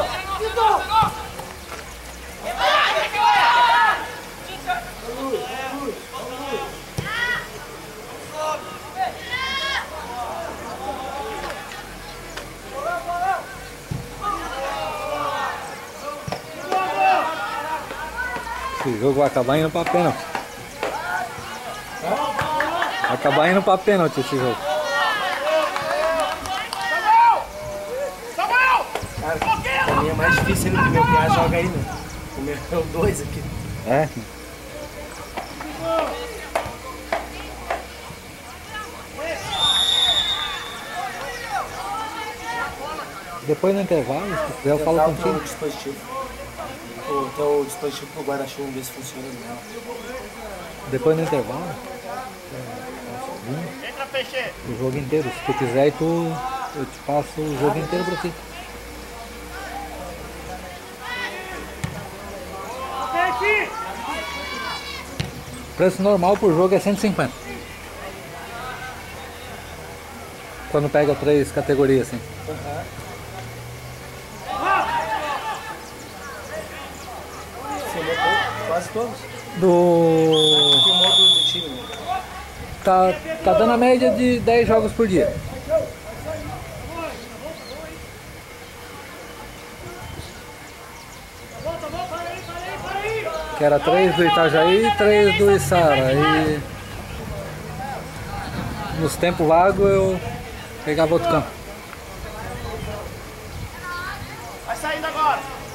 Esse jogo vai acabar indo pra pênalti. Vai acabar indo pra pênalti esse jogo. Cara, pra mim é mais difícil ainda que meu piá joga aí, né? O meu é o 2 aqui. É? Depois no intervalo, se quiser eu falo contigo. O dispositivo. O teu dispositivo pro guarda-chuva, ver se funciona nela. Depois no intervalo. Entra, peixe! O jogo inteiro. Se tu quiser, eu te passo o jogo inteiro pra ti. O preço normal por jogo é 150. Quando pega 3 categorias assim. Filmou quase todos. Filmou do time, né? Tá dando a média de 10 jogos por dia. Que era 3 do Itajaí e 3 do Içara. E nos tempos vagos eu pegava outro campo. Vai saindo agora!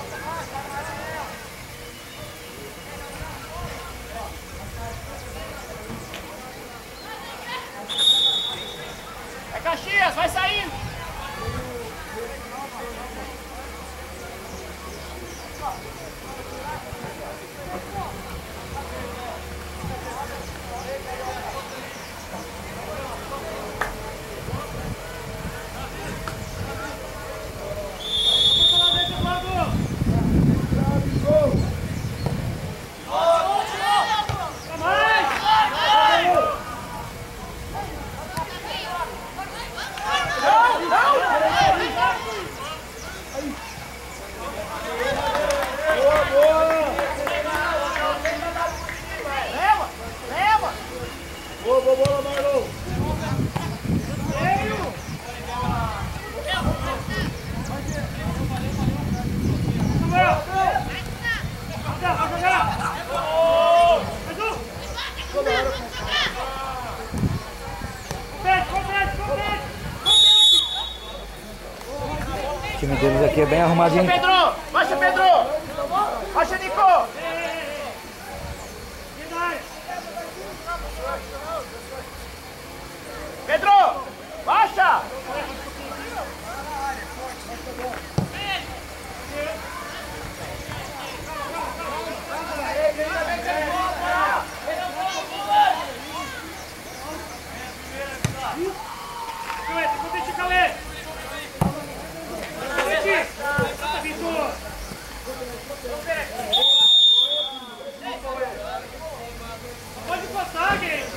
É Caxias, vai saindo! O time deles aqui é bem arrumadinho. Pedro! Baixa, Pedro! Baixa, Nico! Pedro! Baixa! Pode passar, gente!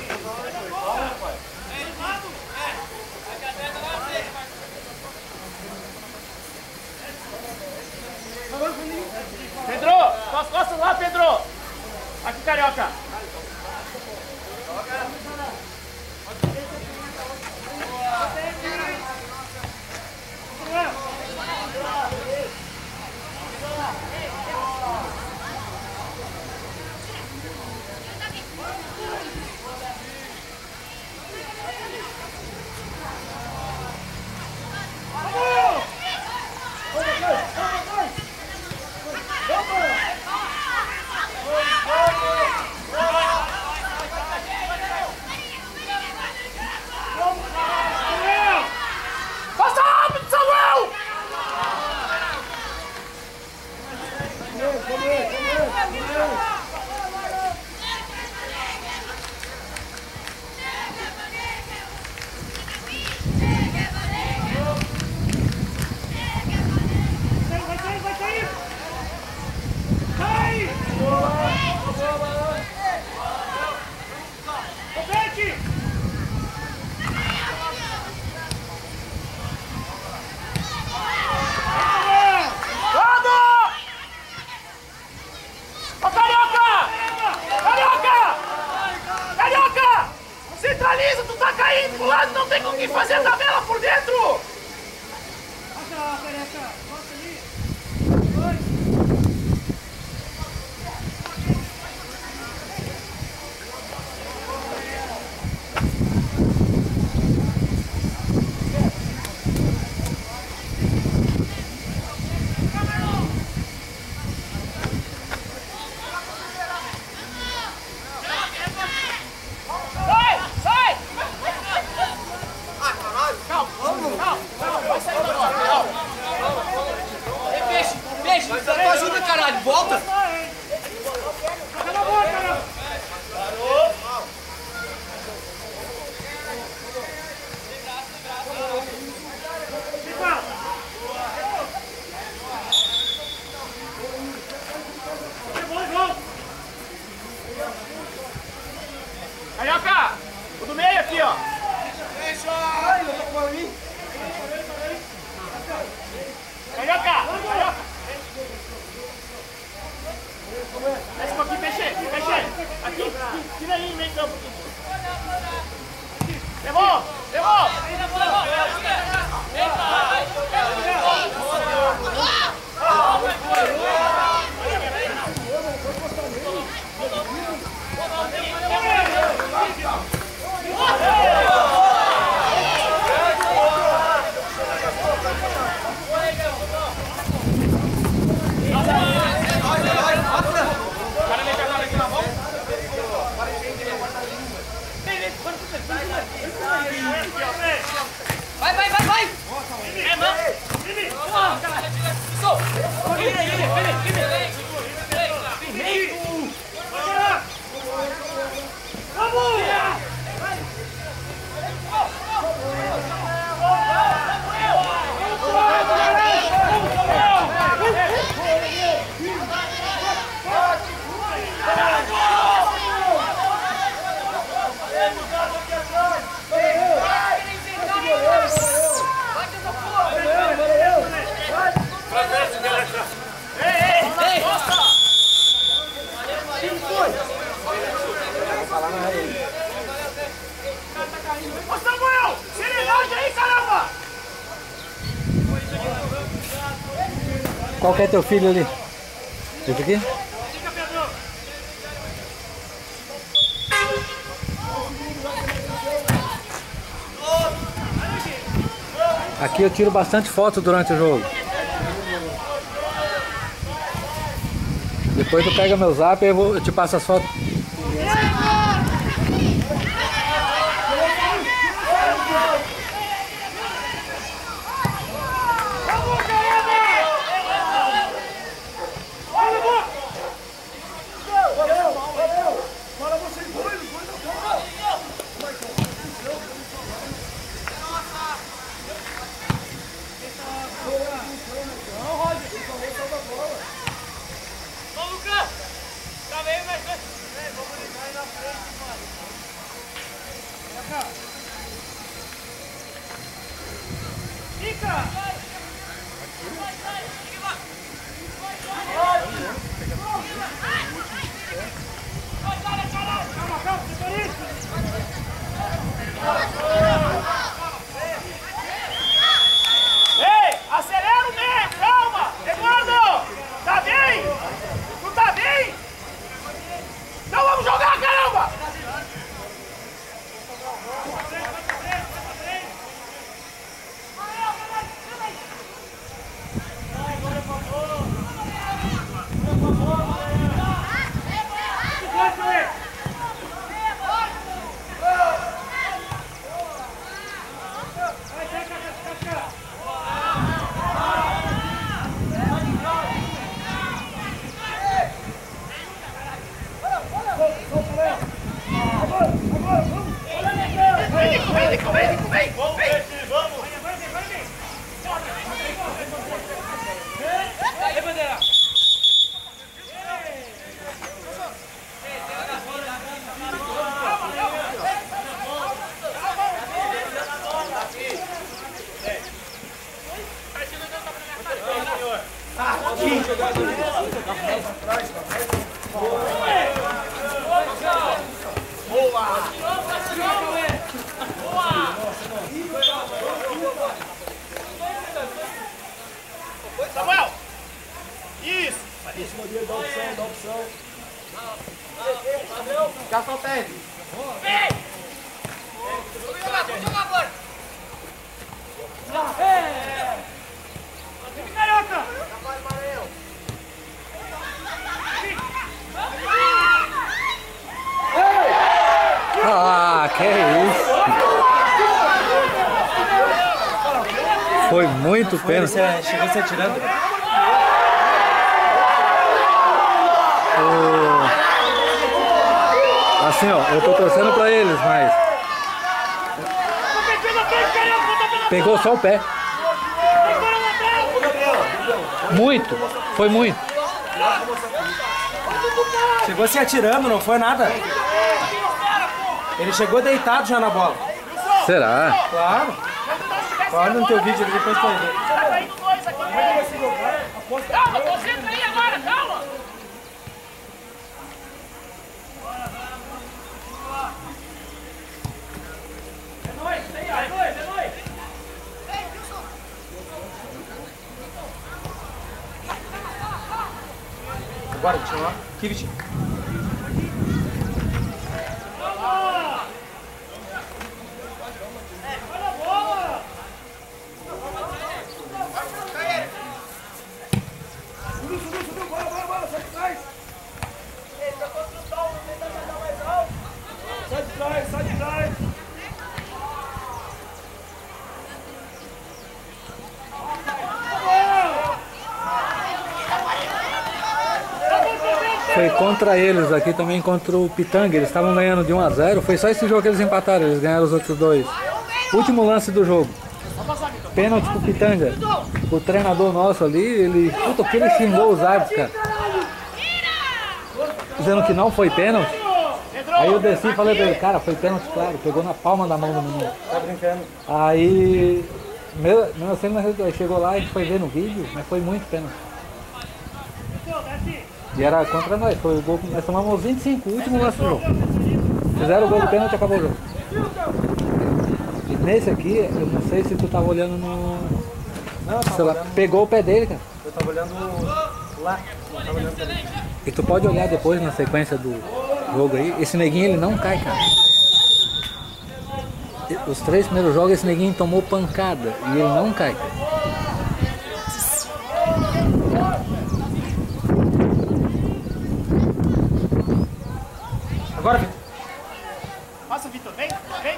Pedro! Suas costas lá, Pedro! Aqui, Carioca! Passa rápido, Samuel! Mas dá tua ajuda, caralho. Volta. Carioca! O do meio aqui, ó. Carioca! Carioca! Desce um pouquinho, feche. Aqui, tira aí, meio campo. Levou! Vai! É, mano! Ô Samuel, serenidade aí, caramba! Qual que é teu filho ali? Esse aqui? Aqui eu tiro bastante foto durante o jogo. Depois tu pega meu zap e eu te passo as fotos. Ei, acelera o meio, calma! Eduardo, tá bem? Tu tá bem? Então vamos jogar, caramba! Vem! Ei, bandeira! Samuel! Isso! Dá opção. Já só perde. Vem! Vamos jogar agora! Vem, Carioca! Ah, que isso! Foi muito pênalti. Chegou se atirando. Assim, ó, eu tô torcendo pra eles, mas pegou só o pé. Muito, foi muito. Chegou se atirando, não foi nada. Ele chegou deitado já na bola. Será? Claro. Olha no teu vídeo, depois tu vai ver. Tá indo dois aqui. Calma, concentra aí agora, calma. É nóis, é nóis, é nóis. Agora, Vitinho, ó. Aqui, Vitinho. Sai de trás. Foi contra eles aqui também, contra o Pitanga. Eles estavam ganhando de 1 a 0. Foi só esse jogo que eles empataram, eles ganharam os outros dois. Último lance do jogo. Pênalti pro Pitanga. O treinador nosso ali, ele. Puta, que ele xingou os árbitros, cara. Dizendo que não foi pênalti. Aí eu desci e falei pra ele, cara, foi pênalti, claro, pegou na palma da mão do menino. Tá brincando. Aí, mesmo assim, ele chegou lá, a gente foi ver no vídeo, mas foi muito pênalti. E era contra nós, foi o gol, nós tomamos 25, o último lance do jogo. Fizeram o gol do pênalti e acabou o jogo. E nesse aqui, eu não sei se tu tava olhando no... Não, eu tava sei lá, olhando... pegou o pé dele, cara. Eu tava olhando lá, não tava olhando também. E tu pode olhar depois na sequência do jogo aí, esse neguinho ele não cai, cara. Os 3 primeiros jogos esse neguinho tomou pancada e ele não cai. Agora, Vitor. Passa, Vitor, vem.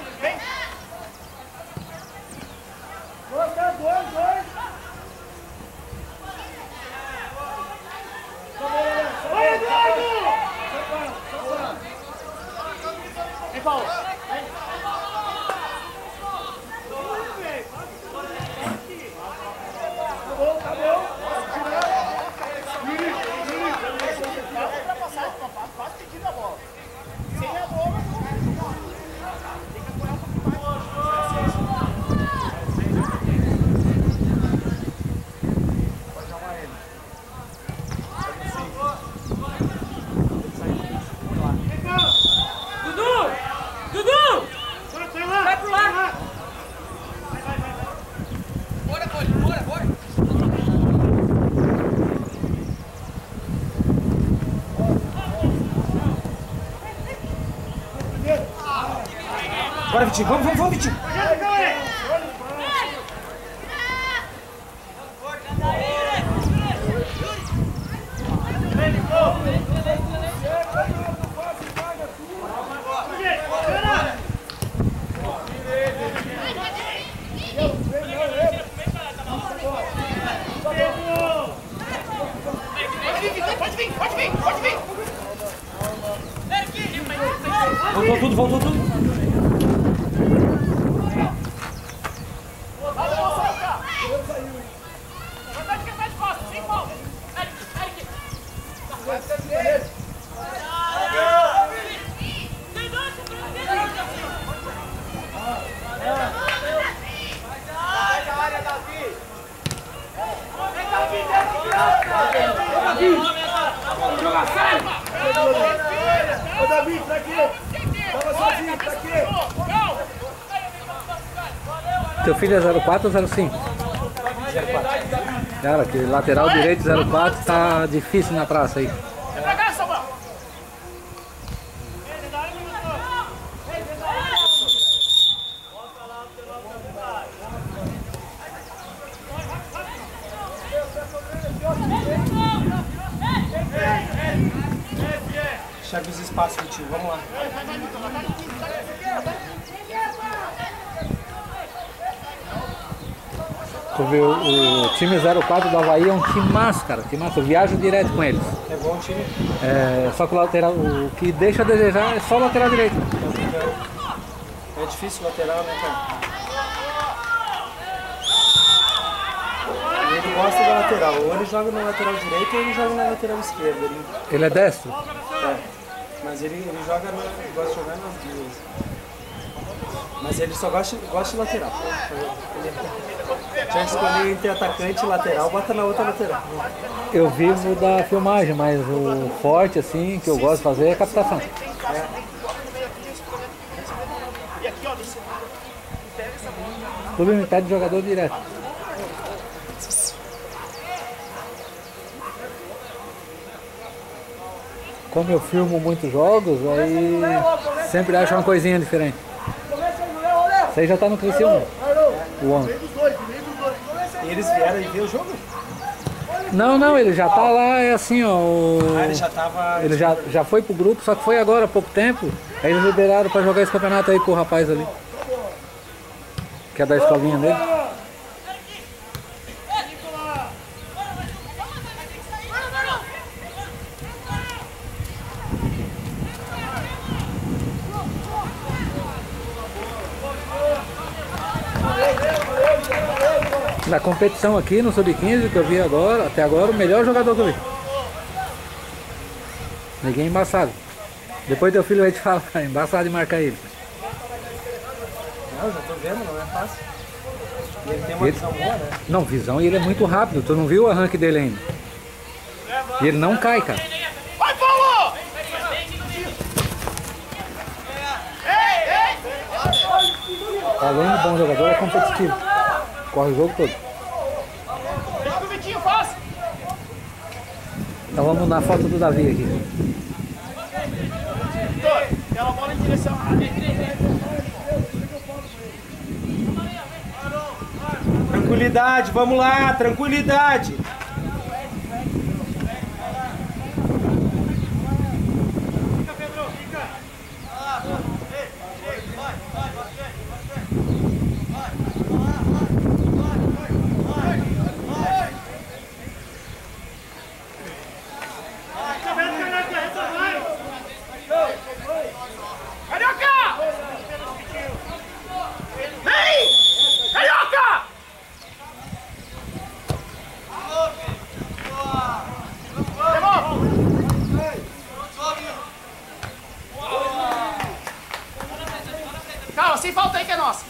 Vai, Eduardo! Vem, Paulo. Vem. Tá bom. Quase pedindo a bola. Sem a bola, tem que apoiar um pouquinho mais. Pode chamar ele. Dudu! Vai pro lado! Bora! Bora, Vitinho. Vamos, Vitinho. Pode vir. Voltou tudo. Joga sério! Ô Davi, tá aqui! Tava sozinho, tá aqui! Teu filho é 04 ou 05? 04. Cara, que lateral direito 04 tá difícil na praça aí. Chega os espaços, Vitinho. Vamos lá. Tu viu, o time 04 do Avaí é um time massa, cara. Time massa. Eu viajo direto com eles. É bom o time. É, só que o lateral, o que deixa a desejar é só o lateral direito. É difícil o lateral, né, cara? E ele gosta da lateral. Ou ele joga na lateral direita ou ele joga na lateral esquerda. Ele é destro? É. Mas ele joga ele gosta de jogar nas duas. Mas ele só gosta de lateral. Já escolher entre atacante e lateral, bota na outra lateral. Eu vivo da filmagem, mas o forte assim que eu gosto de fazer é captação. O clube me pede jogador direto. Como eu filmo muitos jogos, aí sempre acho uma coisinha diferente. Isso aí já tá no Criciúma, o homem. E eles vieram e ver o jogo? Não, ele já tá lá, é assim, ó. Ele já tava... Ele já foi pro grupo, só que foi agora há pouco tempo. Aí eles liberaram pra jogar esse campeonato aí com o rapaz ali. Que é da escolinha dele. Na competição aqui no Sub-15 que eu vi agora, até agora, o melhor jogador que eu vi. Ninguém embaçado. Depois teu filho vai te falar, é embaçado de marcar ele. Não, já tô vendo, não é fácil. E ele tem uma visão boa, né? Não, visão, e ele é muito rápido. Tu não viu o arranque dele ainda. E ele não cai, cara. Vai, Paulo! Além de bom jogador, é competitivo. Corre o jogo todo. Deixa que o Vitinho faça! Então vamos na foto do Davi aqui. Vitor, dela bola em direção. Tranquilidade, vamos lá, tranquilidade. Fica, Pedro, fica! Carioca! Vem! Carioca! Calma, sem falta aí que é nossa.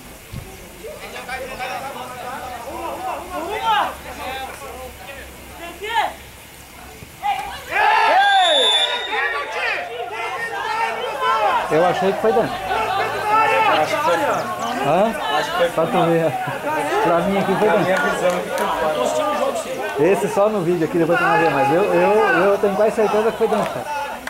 Eu achei que foi dentro. Acho que foi. Hã? Acho que foi. Pra tu ver. Pra mim aqui foi A minha dentro. visão aqui foi fora. Esse só no vídeo aqui, depois tu não vê mais. Eu tenho quase certeza que foi dentro, cara.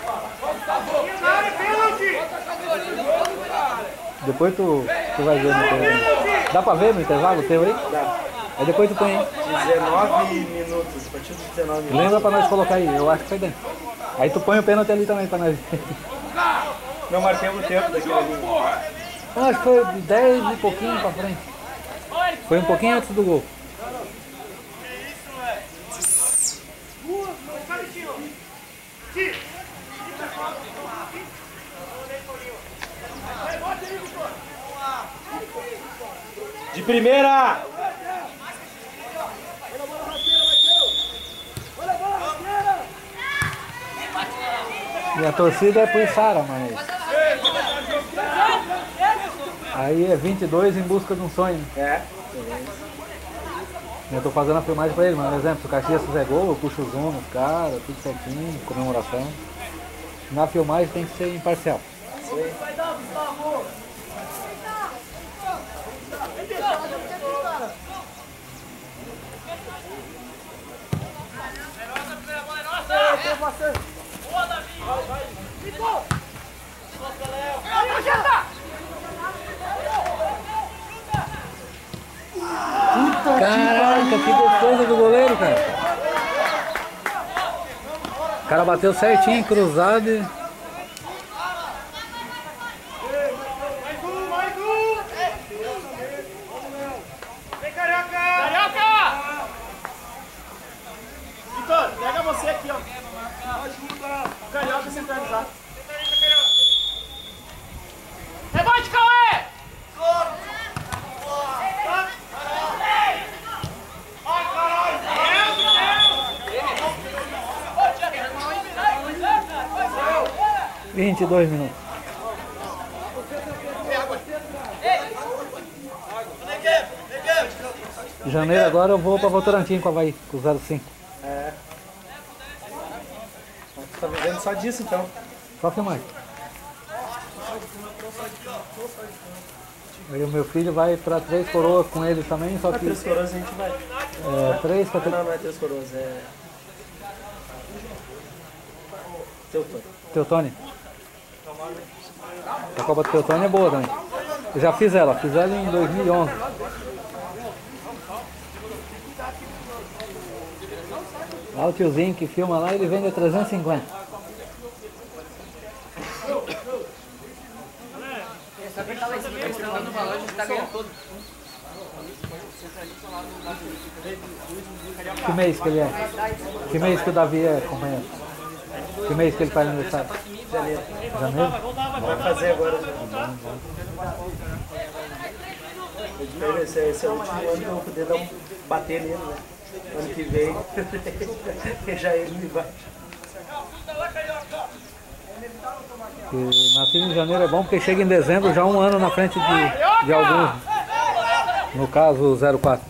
Depois tu vai ver no intervalo. Dá pra ver no intervalo teu aí? Dá. Aí depois tu põe aí. 19 minutos, a partir dos 19 minutos. Lembra pra nós colocar aí, eu acho que foi dentro. Aí tu põe o pênalti ali também pra nós ver. Não marquei o tempo daquele ali. Eu acho que foi 10 e pouquinho pra frente. Foi um pouquinho antes do gol. De primeira! E a torcida é por Sara, mas... Aí é 22 em busca de um sonho. É. Eu tô fazendo a filmagem pra ele, mas por exemplo, se o Caxias fizer gol, eu puxo o zoom nos caras, tudo certinho, comemoração. Na filmagem tem que ser imparcial. Caraca, que defesa do goleiro, cara. O cara bateu certinho, cruzado e... Mais um! Vem, Carioca! Carioca! você aqui, ó. Ajuda. Carioca centralizado. Rebote, Cauê! Ai, caralho! 22 minutos. Em janeiro agora eu vou para Votorantim com a Havaí, com o 05. É. Mas tu tá vivendo só disso então. Só filmar. Aí o meu filho vai para Três Coroas com ele também, só Pra que... Três Coroas a gente vai. Três para Não, não é Três Coroas, é... Teutônio. Teutônio. A Copa do Teutônio é boa também. Eu já fiz ela em 2011. Lá o tiozinho que filma lá, ele vende a 350. Sabe que tá lá em cima, eles estão dando valor, a gente tá ganhando todo. Que mês que ele é? Que mês que o Davi é, companheiro? Que mês que ele faz aniversário? Janeiro. Janeiro? Vamos fazer agora. Esse é o último ano que eu vou poder bater nele, né? Ano que vem, já ele me bate. Nascido em janeiro é bom porque chega em dezembro já um ano na frente de alguns. No caso, o 04.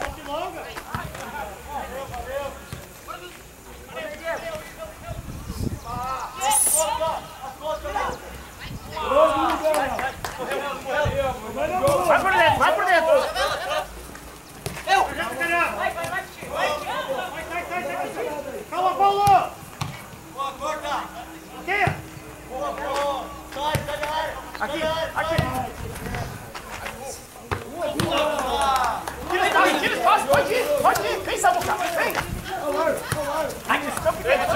Vai por dentro, vai por dentro. Calma, Paulo. Aqui. Aqui. Tira espaço, pode ir. Vem, Samuca, vem. Aqui, estão pequenos.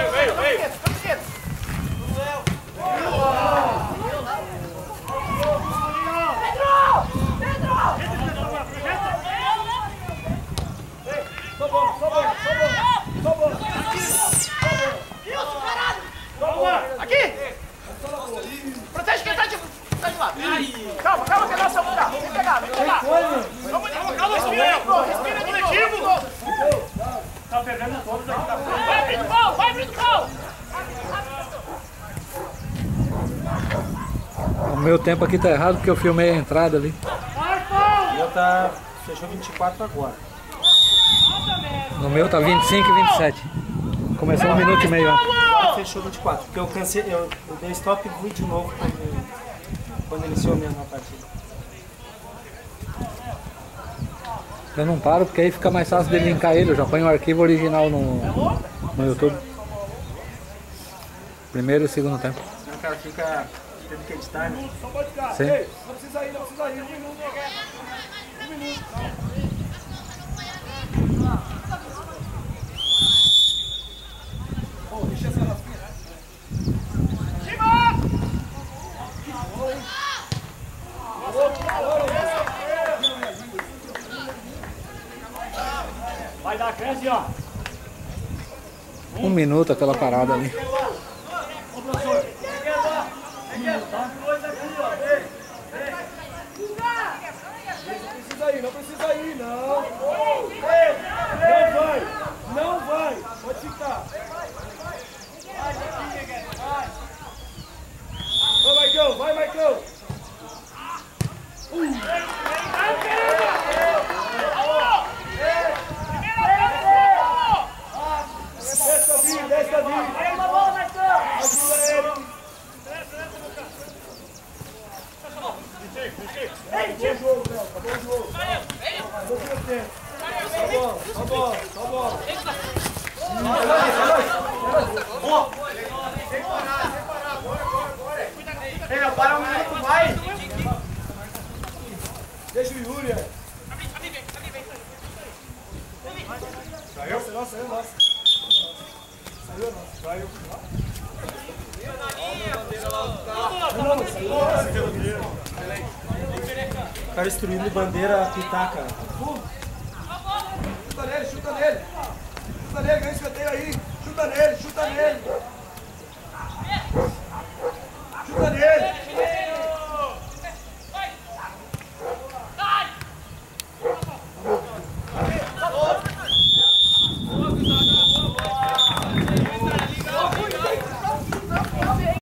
Aqui! Protege quem tá de lado. Calma, que é nossa luta. Vem pegar. Vamos, respira coletivo. Tá pegando todos aqui. Vai, Brito. O meu tempo aqui tá errado porque eu filmei a entrada ali. O meu tá... fechou 24 agora. No meu tá 25 e 27. Começou 1 minuto e meio antes. Fechou 24, porque eu cansei, eu dei stop e fui de novo quando iniciou mesmo a partida. Eu não paro porque aí fica mais fácil de linkar ele. Eu já ponho o arquivo original no YouTube. Primeiro e segundo tempo. Senão o cara fica tendo que editar, né? Sim. Não precisa ir. 1 minuto. Vai dar cresce, ó. 1 minuto aquela parada ali. Ô, professor. Não precisa ir, não. Não vai. Pode ficar. Vai, Maicão. Desce, Davi. Vai uma bola, Maicão. Ajuda ele. Acabou o jogo, Léo. Acabou o jogo. Acabou o tempo. Só bola. Ei, meu, para 1 minuto, vai. Deixa o Yuri. Saiu? Saiu. O cara destruindo bandeira a pitar, cara. Chuta nele. Ganha esse escanteio aí. Chuta nele, chuta nele. Chuta nele.